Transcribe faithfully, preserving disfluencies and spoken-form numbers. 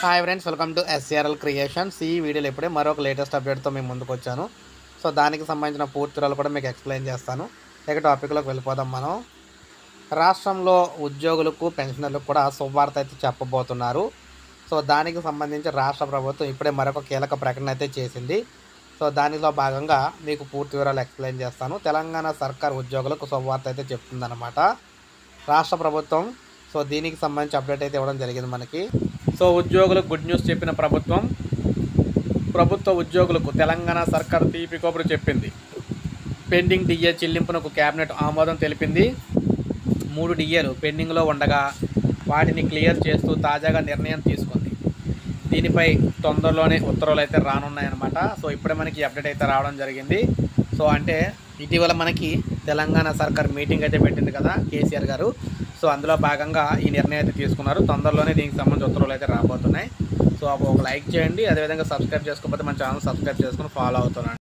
Hi friends, welcome to SRL creations. ఈ వీడియోలో ఇప్పుడే మరొక లేటెస్ట్ అప్డేట్తో మేము ముందుకు వచ్చాను. సో దానికి సంబంధించిన పూర్తి వివరాలు కూడా మీకు ఎక్స్ప్లెయిన్ చేస్తాను. ఇక టాపిక్లోకి వెళ్ళిపోదాం. మనం రాష్ట్రంలో ఉద్యోగులకు పెన్షనర్లకు కూడా శుభవార్త అయితే చెప్పబోతున్నారు. సో దానికి సంబంధించి రాష్ట్ర ప్రభుత్వం ఇప్పుడే మరొక కీలక ప్రకటన అయితే చేసింది. సో దానిలో భాగంగా మీకు పూర్తి వివరాలు ఎక్స్ప్లెయిన్ చేస్తాను. తెలంగాణ సర్కార్ ఉద్యోగులకు శుభవార్త అయితే చెప్తుందన్నమాట రాష్ట్ర ప్రభుత్వం. సో దీనికి సంబంధించి అప్డేట్ అయితే ఇవ్వడం జరిగింది మనకి. సో ఉద్యోగులకు గుడ్ న్యూస్ చెప్పిన ప్రభుత్వం ప్రభుత్వ ఉద్యోగులకు తెలంగాణ సర్కారు తీపి కబురు చెప్పింది. పెండింగ్ డిఏ చెల్లింపునకు కేబినెట్ ఆమోదం తెలిపింది. మూడు డిఏలు పెండింగ్లో ఉండగా వాటిని క్లియర్ చేస్తూ తాజాగా నిర్ణయం తీసుకుంది. దీనిపై తొందరలోనే ఉత్తర్వులు అయితే రానున్నాయన్నమాట. సో ఇప్పుడే మనకి అప్డేట్ అయితే రావడం జరిగింది. సో అంటే ఇటీవల మనకి తెలంగాణ సర్కార్ మీటింగ్ అయితే పెట్టింది కదా కేసీఆర్ గారు. సో అందులో భాగంగా ఈ నిర్ణయం అయితే తీసుకున్నారు. తొందరలోనే దీనికి సంబంధించి ఉత్తర్వులు అయితే రాబోతున్నాయి. సో ఒక లైక్ చేయండి, అదేవిధంగా సబ్స్క్రైబ్ చేసుకోకపోతే మన ఛానల్ సబ్స్క్రైబ్ చేసుకుని ఫాలో అవుతున్నాను.